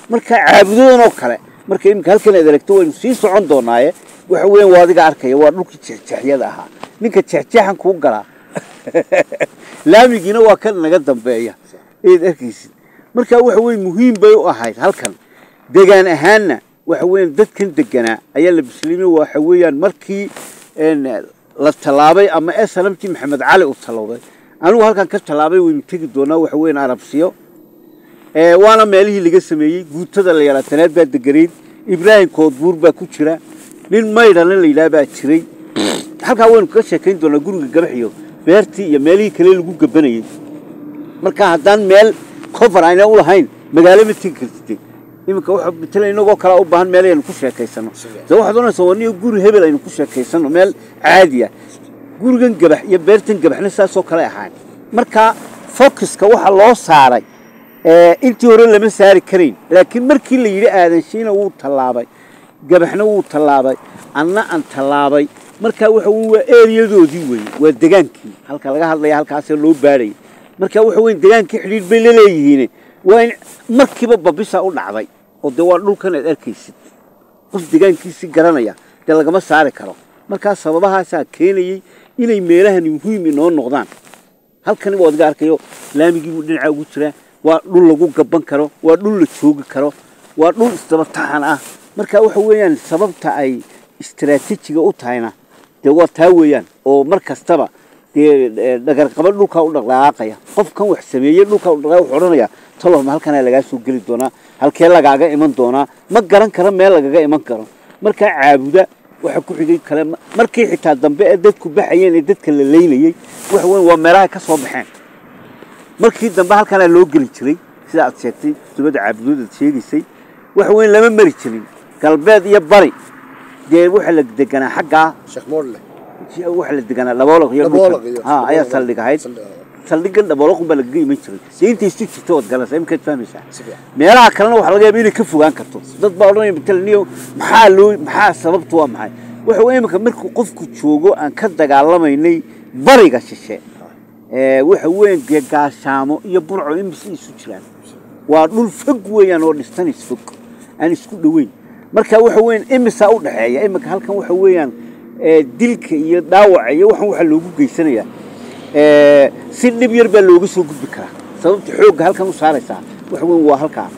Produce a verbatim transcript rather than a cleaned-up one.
marka caabudoon oo kale marka imka halkan aad aragto waynu sii socon doonaaye waxa weyn waa adiga arkaya waa dhulkii jeexjeexyada ahaa ninka jeexjeexan ku gala laamigina waa kan naga dambeeya eed arkaysid marka waxa weyn muhiim bay u ahayd halkan deegaan ahaanna waxa weyn dadkan deganaa ayaa la bislimay waxa weeyaan markii een la talaabay ama aslamti maxamed cali u talowday anigu halkan ka talaabay way tagi doonaa waxa weyn arabsiyo ee waana meelihii laga sameeyay guutada la yara tanaad baa degareed ibraahim koodbuur baa ku jira nin maydhan la ilaahay jiray halka weyn ka sheekayn doonaa guriga gabaxiyo beertii iyo meelihii kale lagu gabanayay marka haddaan meel cover ayna u lahayn magaalo ma tigi kartid imika waxa bitalay inagoo kala u baahan meel aynu ku sheekaysano soo waxa doonaysa wani guri hebel aynu ku sheekaysano meel caadi ah gurigan gabax iyo beertan gabaxna saasoo kale ahaan marka focuska waxa loo saaray ee intii hore lama saari karin laakiin markii la yiri aadanshiina wuu talaabay gabaxna wuu talaabay anna aan talaabay marka waxa uu eeriyadoodii weey waa degaankii halka laga hadlay halkaas loo baaray marka waxa weyn degaankii xiriir bay leeyihiin waa in markiiba babisa u dhacday oo de waa dhulkan aad arkaysid qof degaankiisi garanaya de lagama saari karo marka sababahaas keenayay inay meelahan muhiim inoo noqdaan halkan waa adiga arkayo laamigii uu dhinaca ugu jira waa dhul lagu gaban karo waa dhul la joogi karo waa dhul istabatahan ah marka waxa weeyaan sababta ay istiraatiijiga u tahayna de waa taa weeyaan oo mar kastaba de dhagar qabad dhulka u dhaqaaqaya qofkan wax sameeyay dhulka u dhaqaaq xoranaya talo ma halkan laga soo gali doona halkee lagaaga iman doona ma garan karo meel lagaga iman karo marka caabuda waxa ku xigay kale markii xitaa dambe ee dadku baxayeen ee dadka la leeynayay wax weyn waa meelaha ka soo baxeen markii dambe halkan loo gali jiray sida aad sheegtay subada caabudood sheegisay wax weyn lama mari jirin galbeed iyo bari de waxa la deganaa xagga sheekh moorle waxa la deganaa laboolaq iyo ha ayaa saldhigahayd saldhigan daboolaq baa laga iman jiray inta isu jirto wad galasay imka fahmaysaa meelaha kalena waxa laga yaabaa inay ka fogaan karto dad baa oranaya bitalniyo maxaa loo maxaa sababtu waa maxay waxa weyn marka markuu qofku joogo aan ka dagaalamaynay bariga shishe ee waxa weyn gaashaamo iyo burco imsi isu jiraan waa dhul fog weeyaan oo dhistan isfog aan isku dhaweyn marka waxa weyn imisa u dhaxeeya imika halkan waxa weeyaan ee dilka iyo dhaawaca iyo waxa waxa loogu geysanaya ee si dib yar baa looga soo gudbi karaa sababta xoog halkan u saaraysa waxa weyn waa halka